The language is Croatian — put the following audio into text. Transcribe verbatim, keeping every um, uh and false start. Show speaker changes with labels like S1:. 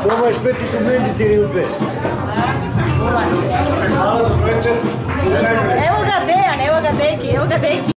S1: Probaš peti tu menditi ili pet?
S2: Evo ga Dejan, evo ga Deki, evo ga Deki.